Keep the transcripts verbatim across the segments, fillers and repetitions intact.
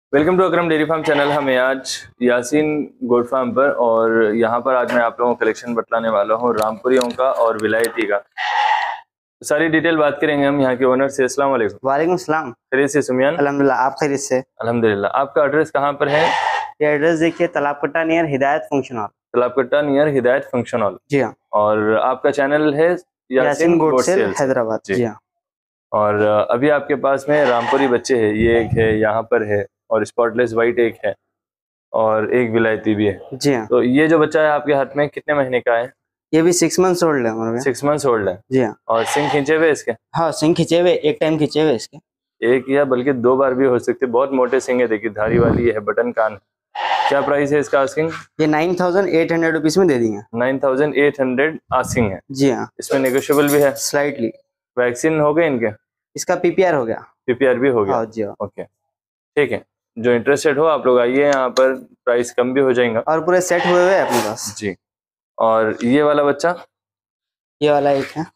Welcome to Akram dairy farm channel. हमें आज Yasin goat farm पर और यहाँ पर आज मैं आप लोगों को कलेक्शन बतलाने वाला हूँ रामपुरियों का और विलायती का। सारी डिटेल बात करेंगे हम यहाँ के ओनर से। अस्सलाम वालेकुम। वालेकुम सलाम। खैरियत से सुमियान? अल्हम्दुलिल्लाह, आप खैरियत से? अल्हम्दुलिल्लाह। आपका एड्रेस कहाँ पर है? ये एड्रेस देखिए, तालाब कट्टा नियर हिदायत फंक्शन हॉल। तालाब कट्टा नियर हिदायत फंक्शन हॉल। जी हाँ। और आपका चैनल है यासीन गोट सेल हैदराबाद। जी हाँ। और अभी आपके पास में रामपुरी बच्चे है, ये एक है यहाँ पर है और स्पॉटलेस वाइट एक है और एक विलायती भी है। जी हाँ। तो ये जो बच्चा है आपके हाथ में कितने महीने का है? ये भी सिक्स मंथ्स ओल्ड है हमारे। सिक्स मंथ्स ओल्ड है। जी हाँ। और सिंग खींचे हुए इसके? हाँ, सिंग खींचे हुए, एक टाइम खींचे हुए इसके। एक या बल्कि दो बार भी हो सकते। बहुत मोटे सिंग है, देखिए धारी वाली है, बटन कान। क्या प्राइस है इसका आस्किंग? ये nine thousand eight hundred rupees में दे देंगे। Nine thousand eight hundred asking है। जी हाँ। इसमें नेगोशिएबल भी है स्लाइटली। वैक्सीन हो गए इनके? इसका पीपीआर हो गया। पीपीआर भी हो गया। हाँ जी हाँ। ओके ठीक है, जो इंटरेस्टेड हो आप लोग आइए, यहाँ पर प्राइस कम भी हो जाएगा और पूरे सेट हुए हुए अपने पास जी। और ये वाला बच्चा, ये वाला एक है,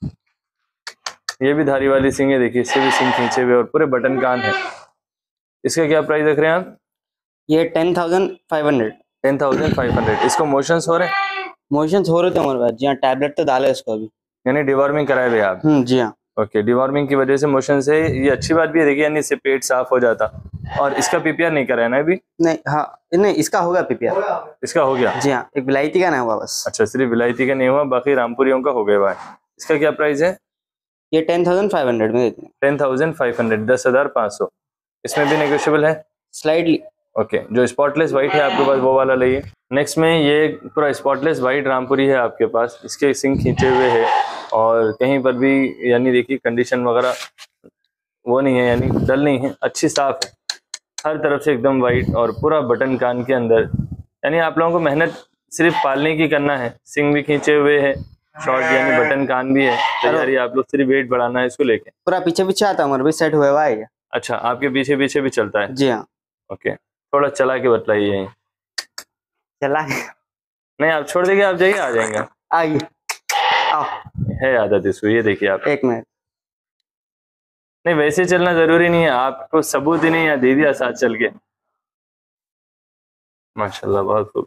ये भी धारी वाली सिंग है, देखिए इससे भी सिंग खींचे हुए और पूरे बटन कान है। इसका क्या प्राइस रख रहे हैं आप? ये ten thousand five hundred. Ten thousand five hundred. इसको मोशंस हो रहे हैं? मोशंस हो रहे थे हमारे पास। जी हाँ, टैबलेट तो डाले इसको अभी, यानी डिवॉर्मिंग कराए हुए आप? हम्म जी हाँ। ओके, डिवॉर्मिंग की वजह से मोशन से ये अच्छी बात भी है, देखिए यानी इससे पेट साफ हो जाता। और इसका पीपीआर नहीं कराया ना अभी? नहीं, हाँ नहीं, इसका होगा पीपीआर। इसका हो गया? जी हाँ, एक विलायती का नहीं हुआ बस। अच्छा, सिर्फ विलायती का नहीं हुआ, बाकी रामपुरियों का हो गया हुआ है। इसका क्या प्राइस है? ये टेन थाउजेंड फाइव हंड्रेड में देते हैं। टेन थाउजेंड फाइव हंड्रेड, दस हजार पाँच सौ। इसमें भी नेगोशिएबल है स्लाइडली। ओके, जो स्पॉटलेस वाइट है आपके पास वो वाला लाइए। नेक्स्ट में ये पूरा स्पॉटलेस वाइट रामपुरी है आपके पास, इसके सिंग खींचे हुए है और कहीं पर भी यानी देखिए कंडीशन वगैरह वो नहीं है, यानी डल नहीं है, अच्छी साफ है हर तरफ से एकदम वाइट और पूरा बटन कान के अंदर। यानी आप लोगों को मेहनत सिर्फ पालने की करना है। सिंग भी खींचे हुए है, शॉर्ट यानी बटन कान भी है, तैयारी आप लोग सिर्फ वेट बढ़ाना है इसको लेके। पूरा पीछे पीछे आता हमारे भी सेट हुआ हुआ है। अच्छा, आपके पीछे पीछे भी चलता है? जी हाँ। ओके, थोड़ा चला के बतलाइए। चला नहीं, आप छोड़ देंगे, आप जाइए, आ जाएंगे। आइए, आओ। है आदत इसको, ये देखिए आप। एक मिनट। नहीं, वैसे चलना जरूरी नहीं है, आपको सबूत ही नहीं है, दे दिया साथ चल के। माशाल्लाह, बहुत खूब।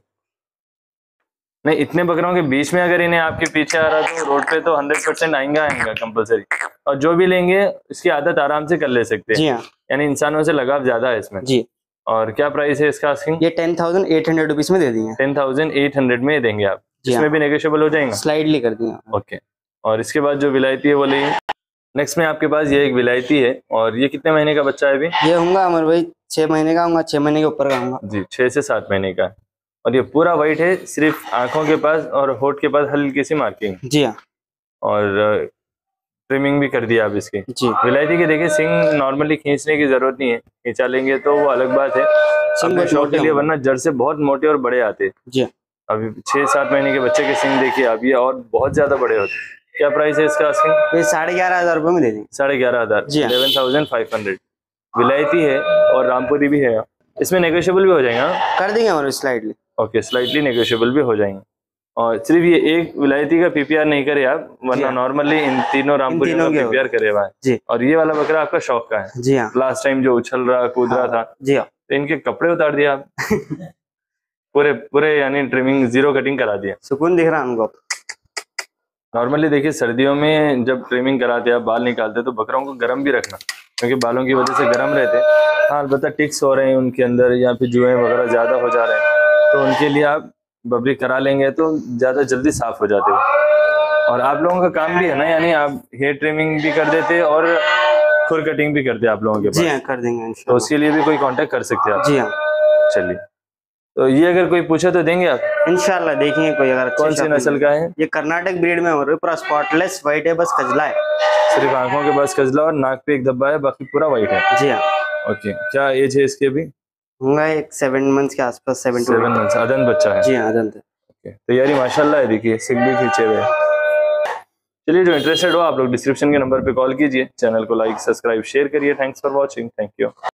नहीं, इतने बकरों के बीच में अगर इन्हें आपके पीछे आ रहा तो रोड पे तो हंड्रेड परसेंट आएंगे आएंगे कंपलसरी। और जो भी लेंगे इसकी आदत आराम से कर ले सकते हैं। जी हाँ। यानी इंसानों से लगाव ज्यादा है इसमें जी। और क्या प्राइस है इसका आस्किंग? ये ten thousand eight hundred rupees में दे देंगे। टेन थाउजेंड एट हंड्रेड में देंगे आप? इसमें भी नेगोशिएबल हो जाएगा? स्लाइडली कर दिया। ओके, और इसके बाद जो विलायती है वो लेंगे। नेक्स्ट में आपके पास ये एक विलायती है और ये कितने महीने का बच्चा है अभी? ये होगा हमारे भाई छह महीने का होगा, छह महीने के ऊपर का होगा जी, छह से सात महीने का। और ये पूरा वाइट है, सिर्फ आंखों के पास और होठ के पास हल्की सी मार्किंग। जी हाँ। और ट्रिमिंग भी कर दिया आप इसकी जी। विलायती के देखिए सिंग नॉर्मली खींचने की जरूरत नहीं है, खींचा लेंगे तो वो अलग बात है अपने शौक के लिए, वरना जड़ से बहुत मोटे और बड़े आते हैं। जी। अभी छह सात महीने के बच्चे के सिंग देखिए आप, ये और बहुत ज्यादा बड़े होते हैं। क्या प्राइस है इसका आस्किंग? ये साढ़े ग्यारह हजार रुपए में दे देंगे। साढ़े ग्यारह हजार इलेवन थाउजेंड फाइव हंड्रेड। विलायती है और रामपुरी भी है, इसमें नेगोशिएबल भी हो जाएगा? कर देंगे हमारे स्लाइडली। ओके, स्लाइटली नेगोशिएबल भी हो जाएंगे। और सिर्फ ये एक विलायती का पीपीआर नहीं करे आप, वरना नॉर्मली इन तीनों रामपुरी का पीपीआर करे हुआ है जी। और ये वाला बकरा आपका शौक का है? जी हाँ। लास्ट टाइम जो उछल रहा कूद रहा था जी हाँ, तो इनके कपड़े उतार दिया आप पूरे पूरे, यानी ट्रिमिंग जीरो कटिंग करा दिया। सुकून दिख रहा है हमको। नॉर्मली देखिए सर्दियों में जब ट्रिमिंग कराते आप, बाल निकालते तो बकरों को गर्म भी रखना, क्योंकि बालों की वजह से गर्म रहते। हाँ, अलबत्ता टिक्स हो रहे हैं उनके अंदर या फिर जुएं वगैरह ज्यादा हो जा रहे हैं, तो उनके लिए आप बबरी करा लेंगे तो ज्यादा जल्दी साफ हो जाते हो। और आप लोगों का काम भी है ना, यानी आप हेयर ट्रिमिंग भी कर देते और खुर कटिंग भी करते आप लोगों के पास? जी हाँ, कर देंगे। तो उसके लिए भी कोई कांटेक्ट कर सकते हैं आप? जी हाँ। चलिए, तो ये अगर कोई पूछे तो देंगे आप? इंशाल्लाह देखेंगे कोई अगर। कौन सी नस्ल का है ये? कर्नाटक ब्रीड में हमारे पूरा स्पॉटलेस वाइट है, बस कजला है, सिर्फ आंखों के पास कजला और नाक पे एक धब्बा है, बाकी पूरा वाइट है। जी हाँ। ओके, क्या एज है इसके भी? होगा एक सेवन मंथ्स के आसपास। सेवन सेवन मंथ्स अदन बच्चा है? जी हाँ, अदन है। ओके, तैयारी माशाल्लाह है, देखिए सिंग भी खींचे हुए। चलिए, जो इंटरेस्टेड हो आप लोग डिस्क्रिप्शन के नंबर पे कॉल कीजिए, चैनल को लाइक सब्सक्राइब शेयर करिए। Thanks for watching. Thank you.